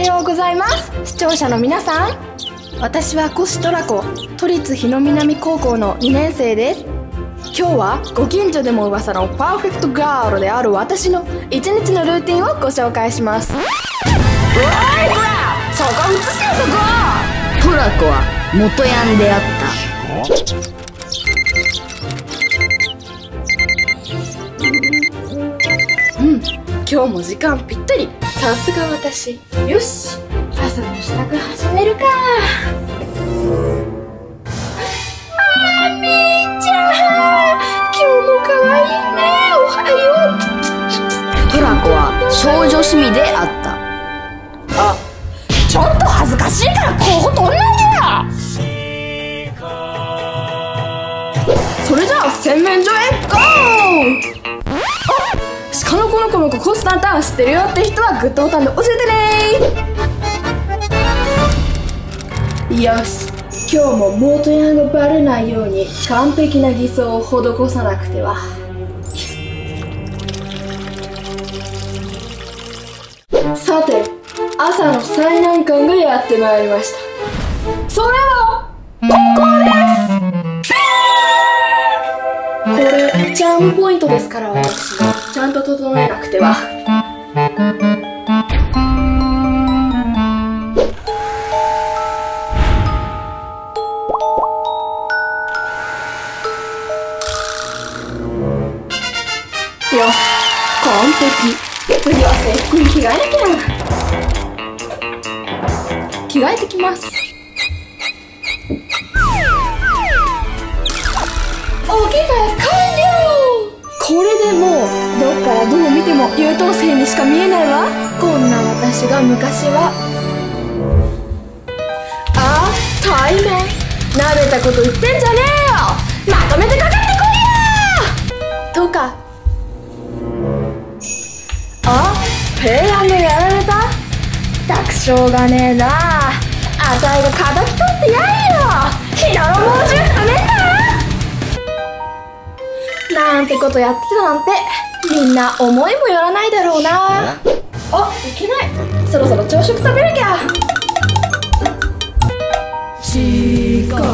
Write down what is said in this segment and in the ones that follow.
ようございます。視聴者の皆さん、私はコシトラコ都立日野南高校の2年生です。今日はご近所でも噂のパーフェクトガールである私の一日のルーティンをご紹介します。うわーい、こらそこ映せよ、そこ。 トラコは元ヤンであった。 今日も時間ぴったり。さすが私。よし、朝の支度始めるか。みーちゃん、今日も可愛いね。おはよう。 トラコは少女趣味であった。 あ、ちょっと恥ずかしいから候補取んないでよ。それじゃあ洗面所へゴー。鹿の子の子の子コスタンタン知ってるよって人はグッドボタンで教えてね。よし、今日も元ヤンがバレないように完璧な偽装を施さなくては。さて、朝の最難関がやってまいりました。それはここです。これチャームポイントですから、私ちゃんと整えなくては。よし、完璧。次は制服に着替えなきゃ。着替えてきます。お着替え完了。これでもうどっからどう見ても優等生にしか見えないわ。こんな私が昔は。あ、対面。なめたこと言ってんじゃねえよ。まとめてかかってこいやとか。あ、ペヤングやられた。たくしょうがねえな。あたいが敵取ってやれよ。日野の猛獣なめんななんてことやってたなんて、みんな思いもよらないだろうな。あ、いけない。そろそろ朝食食べなきゃ。しっこ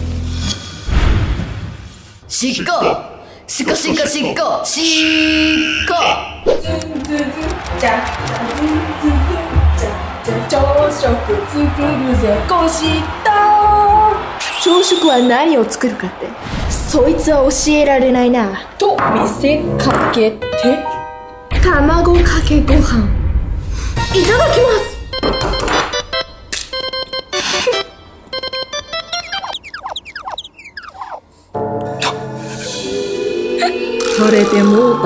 しっこしっこしっこしっこしっこ。 ズンズンズンじゃズンズンズンじゃ朝食作るぜコシト。朝食は何を作るかってそいつは教えられないなと見せかけて、卵かけご飯いただきます。されてもうた。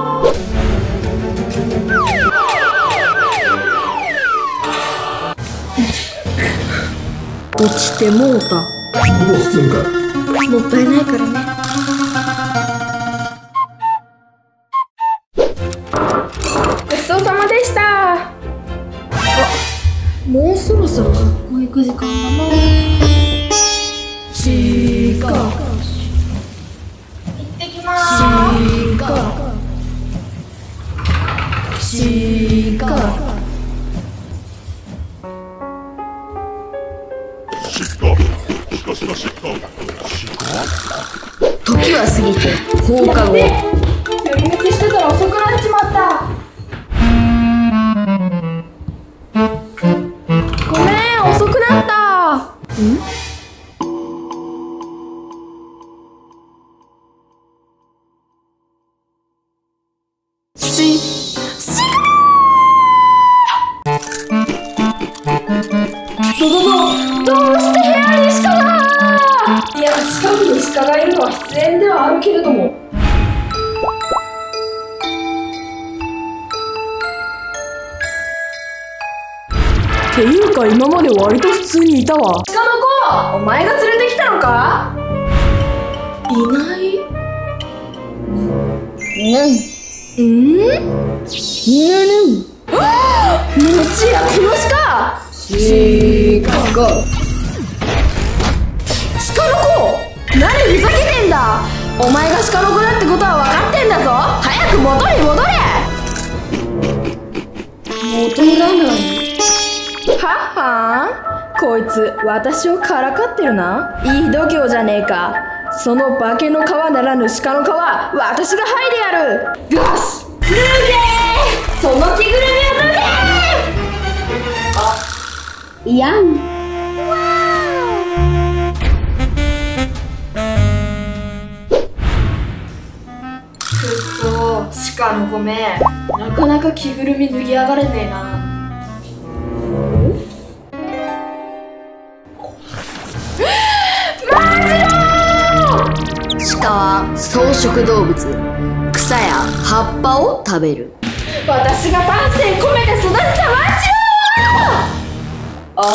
落ちてもうた。 どうすんだ。 もったいないからね。ごちそうさまでした。あ、もうそろそろ学校行く時間だな。しーか。行ってきまーす。しーか。 時は過ぎて放課後。 寄り道してたら遅くなっちまった。ごめん、遅くなった。どうして部屋に鹿が。いや、近くに鹿がいるのは必然ではあるけれども。っていうか今まで割と普通にいたわ。鹿の子、お前が連れてきたのか。いない。もしやこの鹿。鹿の子、何ふざけてんだ。お前が鹿の子だってことは分かってんだぞ。早く元に戻れ。戻らない。 はあ、こいつ私をからかってるな。いい度胸じゃねえか。その化けの皮ならぬ鹿の皮、私が剥いでやる。よし、脱げー、その着ぐるみを脱げー。 いやん。 くっそー、鹿のごめん。なかなか着ぐるみ脱ぎ上がれねえな。 鹿は草食動物。草や葉っぱを食べる。 私が丹精込めて育てたワンジロー。あ、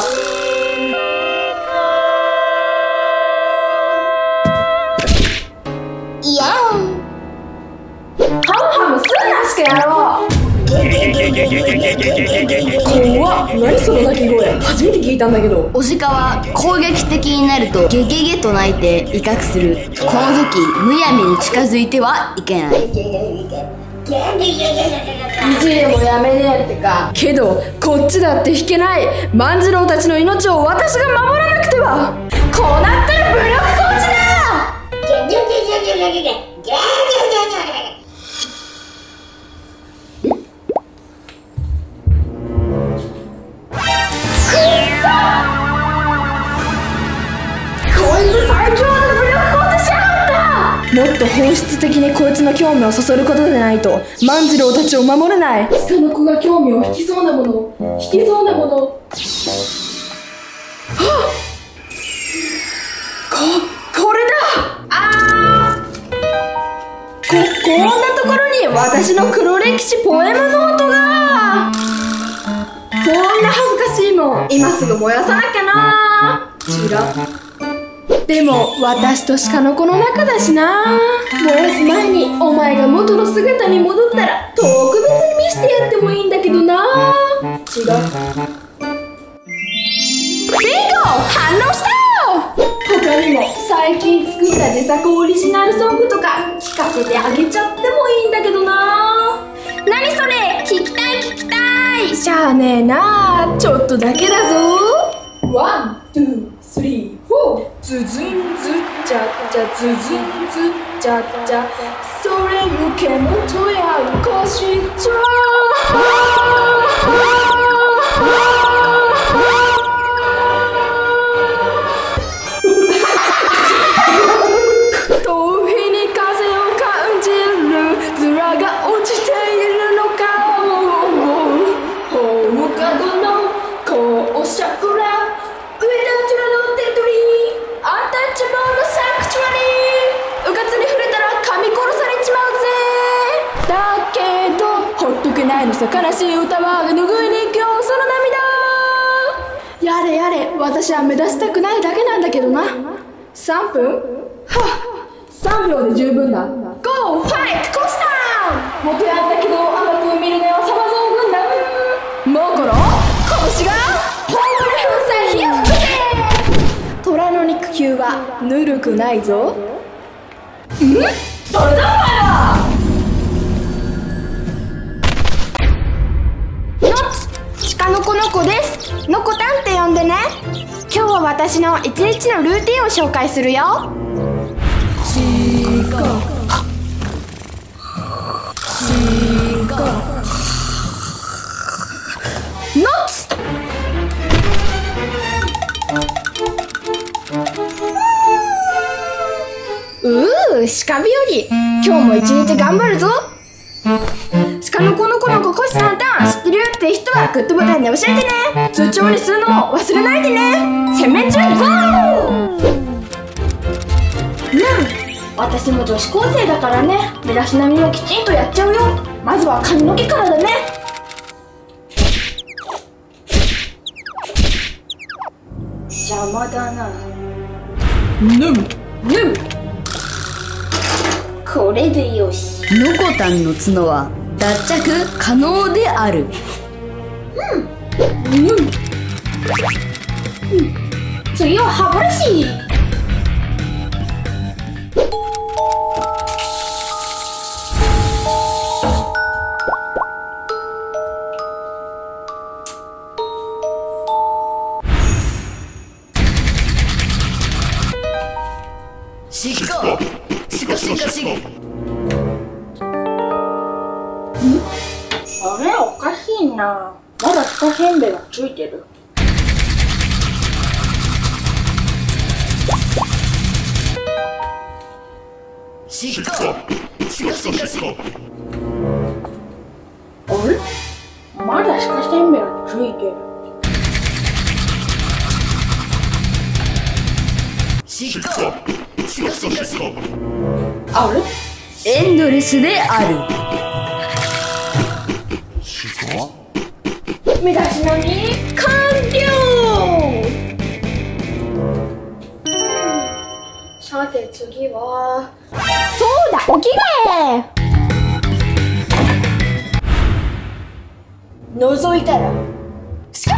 いやん。 ハムハムすんな、しかやろう。怖っ、何その鳴き声、初めて聞いたんだけど。 オジカは攻撃的になるとゲゲゲと鳴いて威嚇する。この時むやみに近づいてはいけない。 いじりもやめねえってか。けどこっちだって引けない。万次郎たちの命を私が守らなくては。こうなったら武力行使だ。もっと本質的にこいつの興味をそそることでないと万次郎たちを守れない。鹿の子が興味を引きそうなもの、引きそうなもの。はっ、これだ。こんなところに私の黒歴史ポエムノートが。こんな恥ずかしいもん今すぐ燃やさなきゃな。チラでも私と鹿の子の仲だしな。燃やす前にお前が元の姿に戻ったら特別に見せてやってもいいんだけどな。違う。ビンゴ、反応したよ。他にも最近作った自作オリジナルソングとか聞かせてあげちゃってもいいんだけどな。何それ、聞きたい聞きたい。しゃあねえな、ちょっとだけだぞ。ワン、ツー、スリー、フォー。ズズンズッチャッチャ、ズズンズッチャッチャ。それ受けもとやうこしちゃ。頭皮に風を感じる。ズラが落ちているのか。放課後の校舎裏、上田トラのテリトリー、アンタッチャブルのサンクチュアリー。うかつに触れたら噛み殺されちまうぜ。だけどほっとけないのさ、悲しい歌は拭いに行くよその涙。やれやれ、私は目指したくないだけなんだけどな。3分はっ、3秒で十分だ。ゴーファイトコースター。元やったけど甘く見るなよサマゾウ軍団。モコロ拳がホームレ粉砕火を吹くぜ。虎の肉球はぬるくないぞ。ん？誰だお前は。 のつ、鹿の子の子です。のこたんって呼んでね。今日は私の一日のルーティンを紹介するよ。のつ、鹿日和、今日も一日頑張るぞ。鹿の子の子のココシさんたん知ってるって人はグッドボタンで教えてね。通帳にするのも忘れないでね。洗面中ゴー。私も女子高生だからね、身だしなみをきちんとやっちゃうよ。まずは髪の毛からだね。邪魔だな。これでよし。 ノコタンの角は脱着可能である。 次は歯ブラシ。 しっこしこしこしこ。 あれおかしいな。まだ鹿せんべいがついてる。 しっこしこしこしこ。 あれまだ鹿せんべいがついてる。 しっこしこしこしこ。 あれエンドレスである。 身だしなみ完了。さて次はそうだお着替え。覗いたらスカ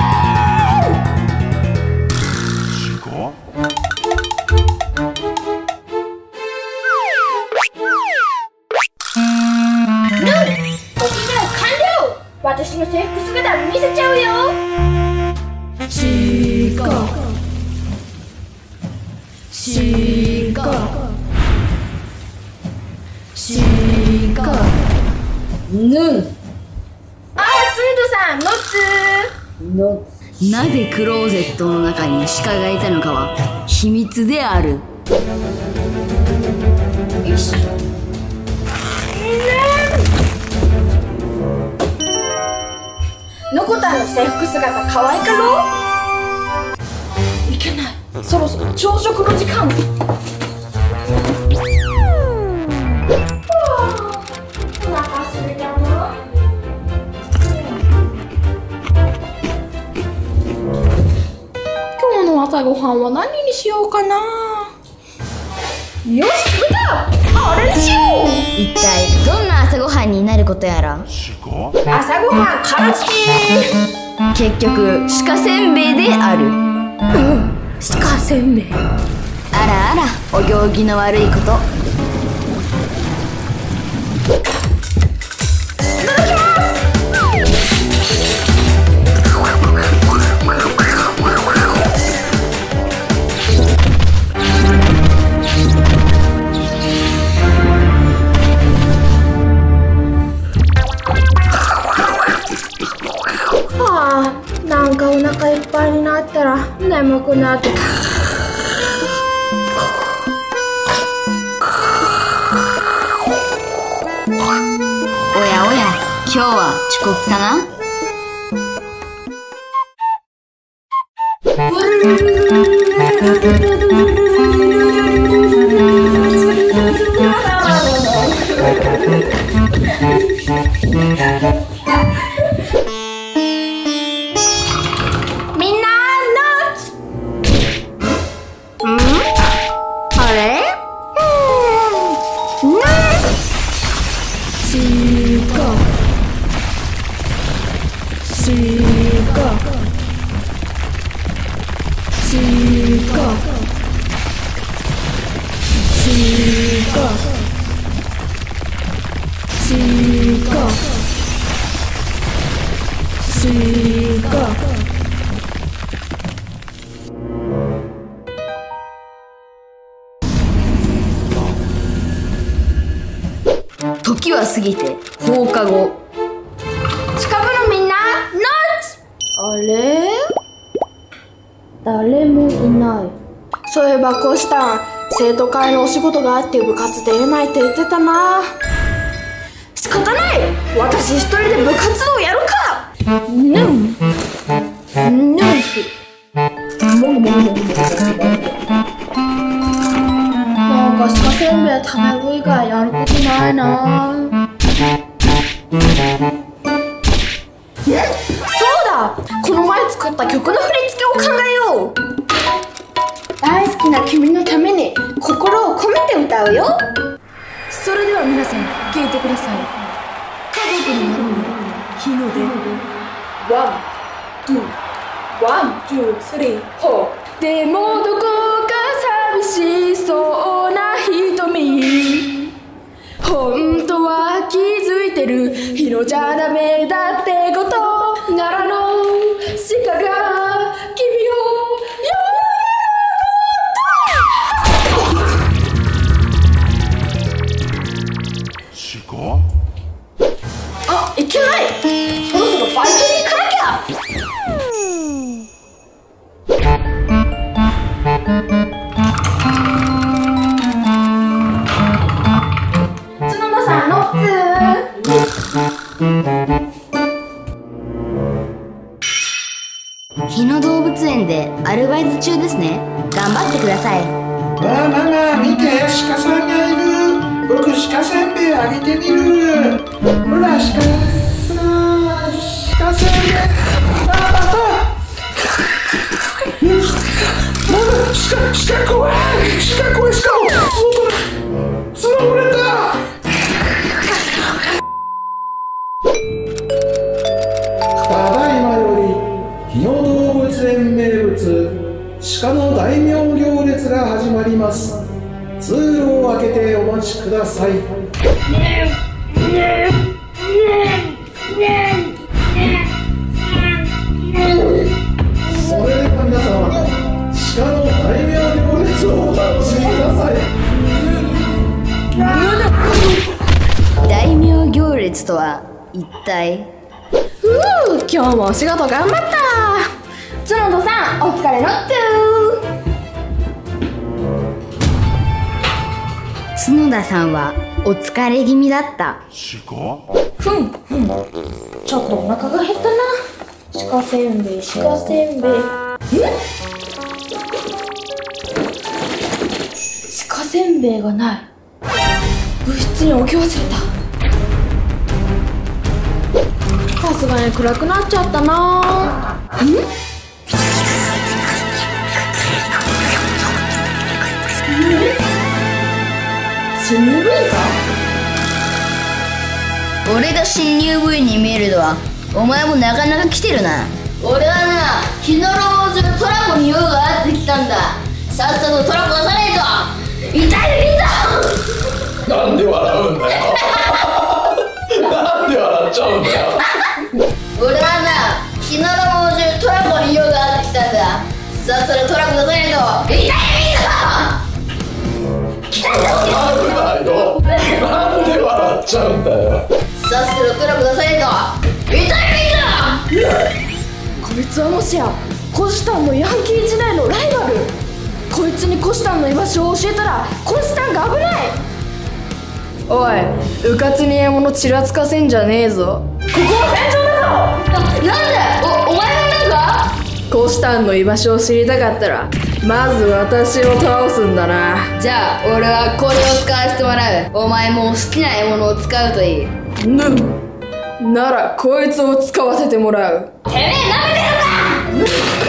私の制服姿見せちゃうよ。 しこしこしこ。ぬあー、つんどさん、のつなぜクローゼットの中に鹿がいたのかは秘密である。 よし。のこたんの制服姿可愛いかろ。いけない、そろそろ朝食の時間。お腹すいたな。今日の朝ごはんは何にしようかな。よし決めた。あれにしよう。 一体どんな朝ごはんになることやら。 朝ごはんからつけ。 結局鹿せんべいである。 鹿せんべい。 あらあらお行儀の悪いこと。 なんかお腹いっぱいになったら眠くなって。 おやおや今日は遅刻かな。 みんなノーツ。あれ時は過ぎて放課後。 近くのみんなノーツ。あれ誰もいない。そういえばこうしたん生徒会のお仕事があって部活出れないって言ってたな。仕方ない、私一人で部活動やるか。なんか鹿せんべい食べる以外やることないな。そうだ、この前作った曲の振り付けを考えよう。大好きな君のために心を込めて歌うよ。 それでは皆さん聞いてください。家族による日の出。ワン、ツー、ワン、ツー、スリー、フォー。でもどこか寂しそうな瞳。本当は気づいてる。日のじゃダメだってことならの鹿が君を呼日野動物園でアルバイト中ですね。頑張ってください。 わあママ見て、鹿さんがいる。僕鹿せんべいあげてみる。ほら鹿せんべい。鹿怖い。鹿折れた。ただいまより日野動物園名物鹿の大名行列が始まります。通路を開けてお待ちください。それでは皆様、鹿の大名行列をお楽しみください。 大名行列とは一体？ 今日もお仕事頑張った。角田さん、お疲れのっ角田さんはお疲れ気味だった。 ちょっとお腹が減ったな。鹿せんべい。鹿せんべいがない。部室に置き忘れた。さすがに暗くなっちゃったな。新入部員か？ 俺が新入部員に見えるのはお前もなかなか来てるな。俺はな、日野老中トラコに用があってきたんだ。さっさとトラコ出さないと痛いんだ。 なんで笑うんだよ。なんで笑っちゃうんだよ。 俺はな、日野老中トラコに用があってきたんだ。さっさとトラコ出さないと痛いんだ。 なんだよ。なんで笑っちゃうんだよ。 さっさとトラコ出さないと痛いんだ。 こいつはもしやコシタンのヤンキー時代のライバル。こいつにコシタンの居場所を教えたらコシタンが危ない。おい、うかつに獲物ちらつかせんじゃねえぞ。ここは戦場だぞ。 なんでお前がなんかコシタンの居場所を知りたかったらまず私を倒すんだな。 じゃあ俺はこれを使わせてもらう。お前も好きな獲物を使うといい。 ならこいつを使わせてもらう。 てめえ舐めてるか。